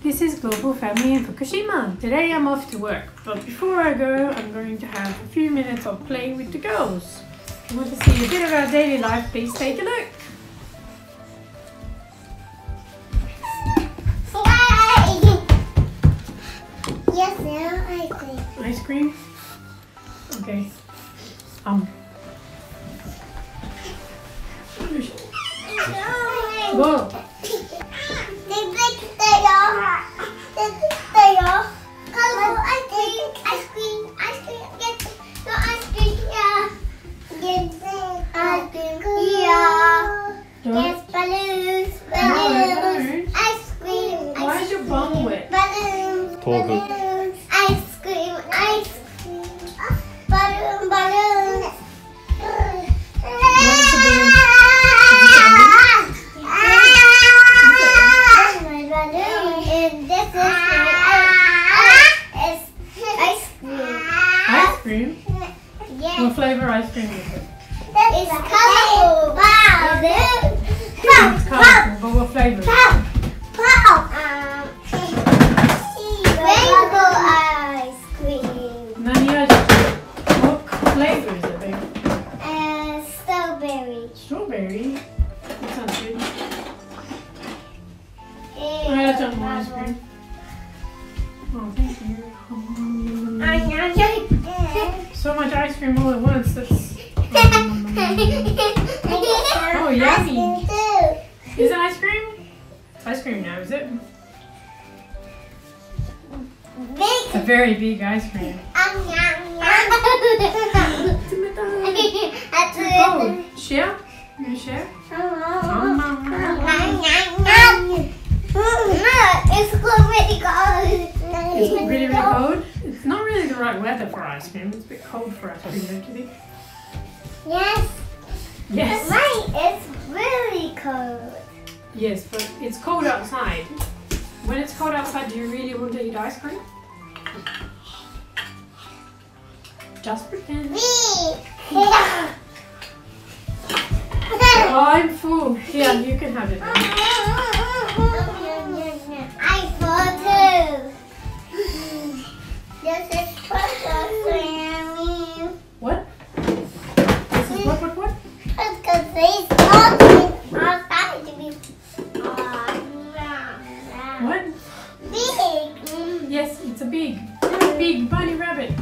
This is Global Family in Fukushima. Today I'm off to work, but before I go, I'm going to have a few minutes of playing with the girls. If you want to see a bit of our daily life, please take a look. Yes, now ice cream. Ice cream? Okay. Go. There's balloons. Ice cream. Why is your bum wet? Balloons. Tall. Balloons. Ice cream. Ice cream. Balloon. Balloons. What is the balloon? My balloon. And this is my ice cream. Ice cream? Yes. What flavor ice cream is it? It's colorful. Wow. It's colorful, but what flavor is it? Rainbow ice cream. Nani ice cream? What flavor is it, baby? Strawberry. Strawberry? That sounds good. I don't want ice cream. Oh, thank you. So much ice cream all at once. That's... Oh, yummy. Is it ice cream? It's ice cream now, is it? It's a very big ice cream. Oh, share? You gonna share? It's really cold. It's really, really cold. It's not really the right weather for ice cream. It's a bit cold for ice cream, don't you think? Yes. Yes. Mine is really cold. Yes, but it's cold outside. When it's cold outside, do you really want to eat ice cream? Just pretend. Me. Oh, I'm full. Yeah, you can have it now. I fall too. This is What? This is what? because these mountains are starting to be What? big. Yes, it's a big bunny rabbit.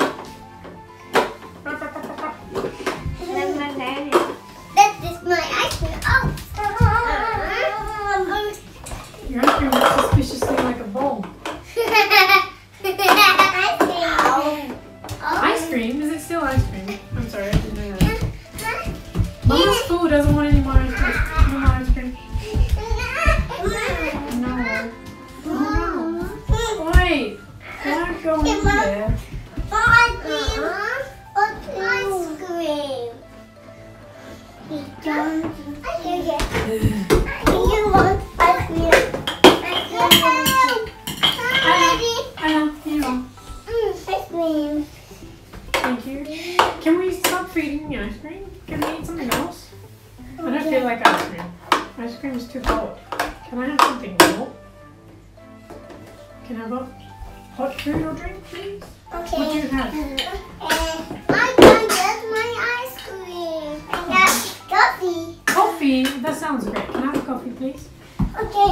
That is my ice cream. Your ice cream looks suspiciously like a bowl. Ice cream? Is it still ice cream? I'm sorry, I didn't know that. Mama's full, doesn't want any more ice cream. No more ice cream. No. Wait. Don't go in there. Ice cream. You want ice cream? Anna, here you go. Ice cream. Thank you. Can we stop feeding the ice cream? Can we eat something else? I don't feel like ice cream. Ice cream is too cold. Can I have something cold? Can I have a hot food or drink, please? Okay. What do you have? I can get my ice cream. Yeah, coffee. Coffee? That sounds great. Can I have a coffee, please? Okay.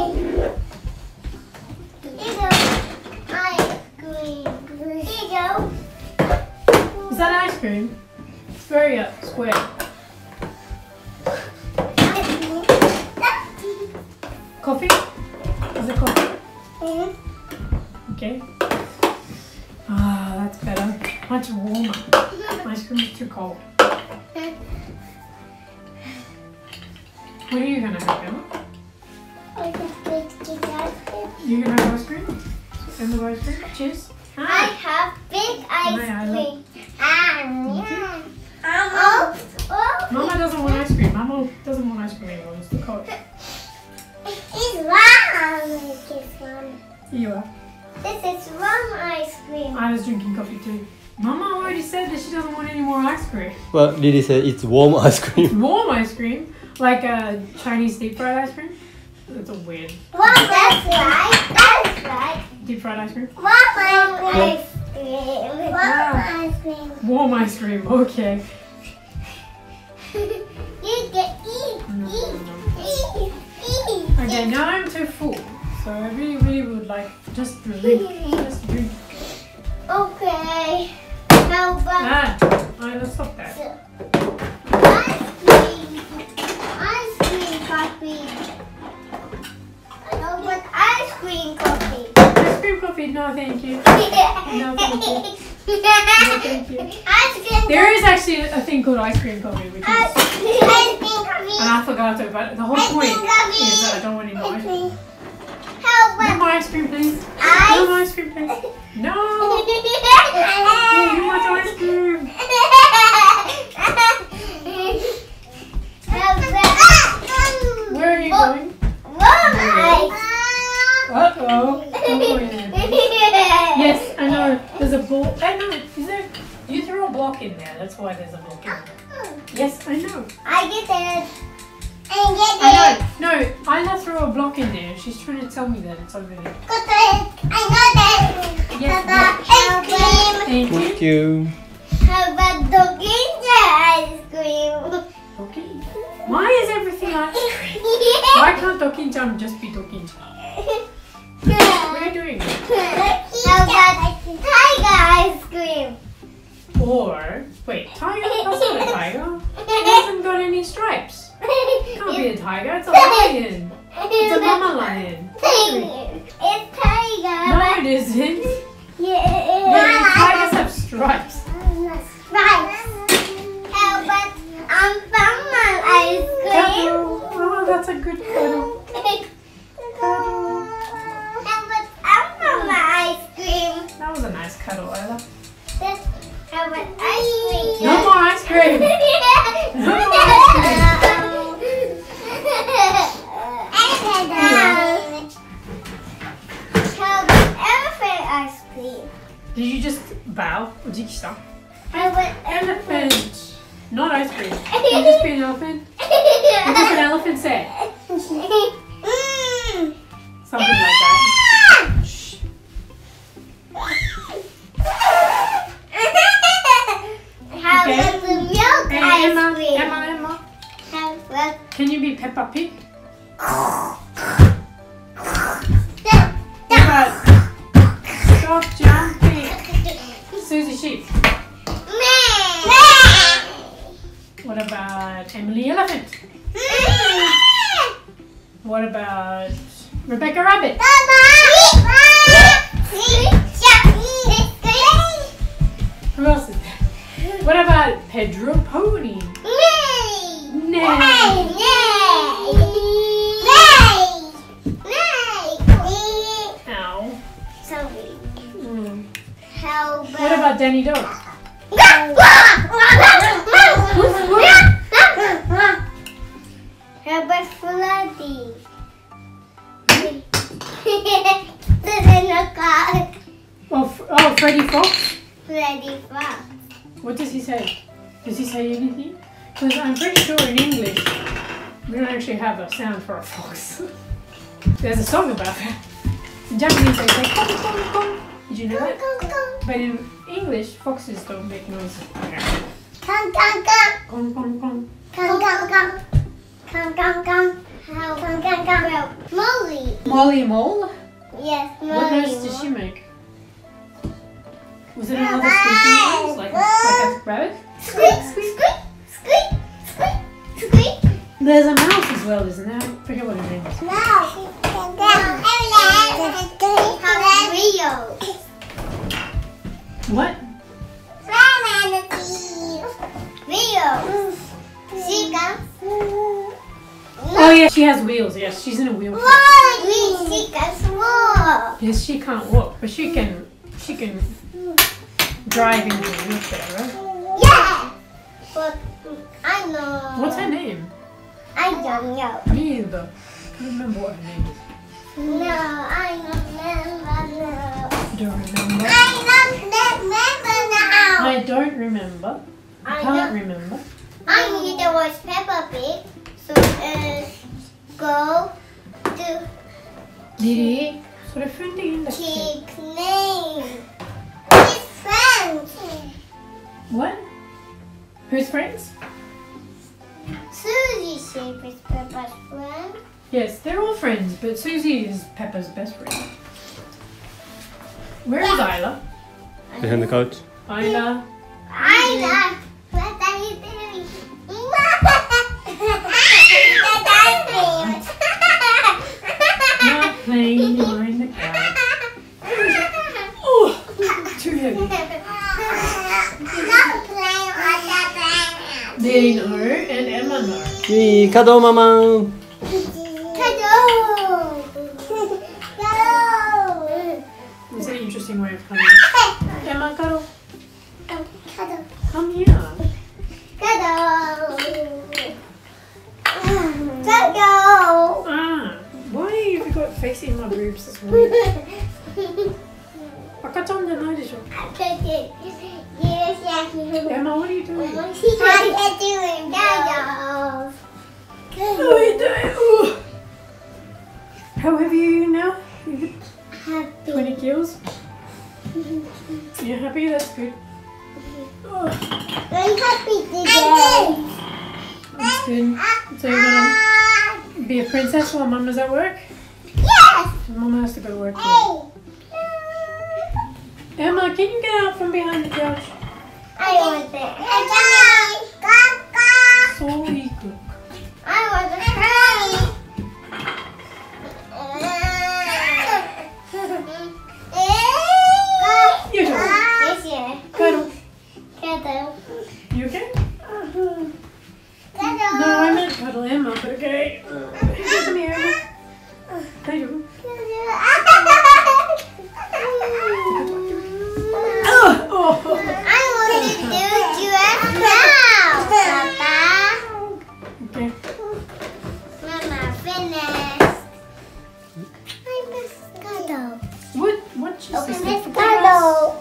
Here you go. Ice cream. Here you go. Is that ice cream? It's very square. Ice cream. Coffee? Is it coffee? Mhm. Okay. Ah, that's better. Much warmer. Ice cream is too cold. What are you gonna have, Emma? I can take the ice cream. You gonna have ice cream? And the ice cream? Cheers. I have big ice I cream. Mama doesn't want ice cream. Mama doesn't want ice cream anymore. It's too cold. It's wrong. Here you are. This is wrong ice cream. I was drinking coffee too. Mama already said that she doesn't want any more ice cream. Well, Lily said it's warm ice cream. Warm ice cream? Like a Chinese deep fried ice cream? That's a weird. Well, that's right. That's fried ice cream? Warm ice cream. Warm ice cream. Warm ice cream, okay. You can eat. Okay, now I'm too full. So I really would like just drink. Just drink. Okay. How about Let's stop that. ice cream coffee? How about ice cream coffee? Ice cream coffee? No, thank you. No, thank you. No, thank you. Ice cream. There is actually a thing called ice cream coffee, which is, Ice cream coffee. and I forgot to, but the whole Ice point cream coffee. is that I don't want any more ice cream. How No about more ice cream, please. No ice? more ice cream, please. No. You want ice cream? Where are you going? Uh-oh. Don't go in there. Yes, I know. There's a ball. I know. Is there? You threw a block in there. That's why there's a block in there. Yes, I know. I get it. I know. No, Isla threw a block in there. She's trying to tell me that it's over there. Yes. Thank you. Thank you. How about the ice cream? Okay. Why is everything ice cream? Why can't Dokinjam just be Dokinjam? What are you doing? How about tiger ice cream? Or, wait, tiger? That's not a tiger. It hasn't got any stripes. It can't be a tiger. It's a lion. It's a mama lion. It's tiger. No, it isn't. No, Yeah. tigers have stripes. Right. How about Ampama ice cream? Oh, that's a good cuddle. How about Ampama ice cream? That was a nice cuddle, Isla. How about ice cream? No more ice cream. No more How about elephant ice cream? Did you just bow? What did you stop? How about Elephant. Not ice cream. Can you just be an elephant? What does an elephant say? Something like that. Shh. How Okay. about the milk Hey, ice Emma, cream? Emma. How about Can you be Peppa Pig? the What about Stop Jumping? Susie Sheep. What about Emily Elephant? What about Rebecca Rabbit? Who else is there? What about Pedro Pony? Ow. How What about Danny Dog? How about Fluffy? Oh, Freddy Fox? Freddy Fox. What does he say? Does he say anything? Because I'm pretty sure in English we don't actually have a sound for a fox. There's a song about that. In Japanese they say kong kong kong. Did you know that? But in English, foxes don't make noise. Kong kong kong. Kong kong kong. Kong kong kong. Kong kong kong. How kong kong kong. Molly. Molly Mole? Yes, Molly. What noise did she make? Was it another squeaking noise? Like a rabbit? Squeak, squeak, squeak, squeak, squeak. There's a mouse as well, isn't there? I forget what her name is. No. Rio. What? Rio. She comes. Oh yeah, she has wheels. Yes, she's in a wheelchair. She comes more. Yes, she can't walk, but she can drive in a wheelchair, right? Yeah. But I know. What's her name? I don't know. Me either. I can't remember what her name is. No, I don't remember now. Don't remember. I don't remember now. I don't remember. I can't remember. I need to watch Peppa Pig. So go to Didi, それ踏んでいいんだっけ Keep name. His friends. What? Who's friends? Susie Sheep is Peppa's friend. Yes, they're all friends, but Susie is Peppa's best friend. Where is Isla? Behind the couch. Isla. Isla, what are you doing? Not playing behind the couch. Oh, too heavy. Not playing on the ground. They know and Emma know. いい、角ママン。 Cuddle. It's an interesting way of coming. Emma, cuddle. Cuddle. Come here. Cuddle. Cuddle. Ah, why have you got facing my boobs? That's weird. 赤ちゃんじゃないでしょ。Emma, what are you doing? What are you doing, Cuddle? What are you doing? Ooh. How heavy are you now? You hit 20 kilos? You happy? That's good. Oh, I'm happy today. that's good. So you're gonna be a princess while Mama's at work? Yes. Mama has to go to work too. Hey. Emma, can you get out from behind the couch? I want it. Kaka. So weak. I want to cry. You do. This year. Cuddle. Cuddle. You okay? Cuddle. No, I meant cuddle Emma, but okay. Come here, Emma. There you go. Oh. I want to do giraffe now, Papa. Okay. Mama, finished. I miss Cuddle. What you Okay, say? Miss Cuddle.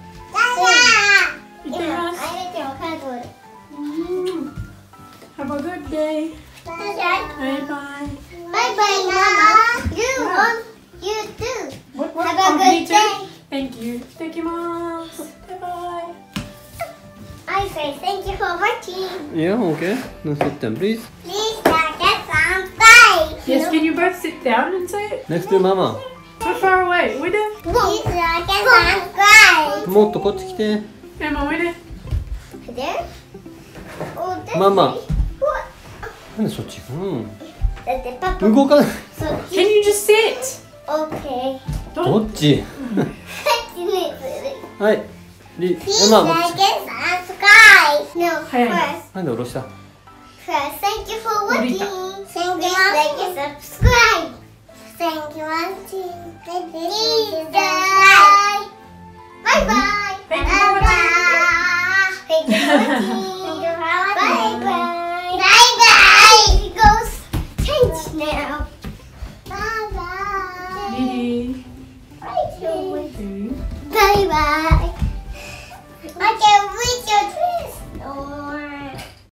You think us? I need your Cuddle. Have a good day. Bye Bye. bye, Mama. You too. What? Have a Oh, good me too? day. Thank you. Thank you, Mom. Bye. I say thank you for watching. Yeah, okay. Now sit down, please. Please like and subscribe. Yes, can you both sit down and say it? Next to mama. How far away? Wait there. Please like and subscribe. もっとこっち来て。 Emma, wait there. There? Oh, this Mama. way. What? なんでそっち行くの？ だってパパ。 動かない。 So, Can you just sit? okay. ど Don't. っち？ Please はい。リ、エ like マ、 and subscribe. No, Hey. first. なんで下ろした？ First, thank you for watching. Rita. Thank you, like and subscribe. Thank you for watching. Please subscribe. Bye bye. Thank you for watching. Thank you for watching.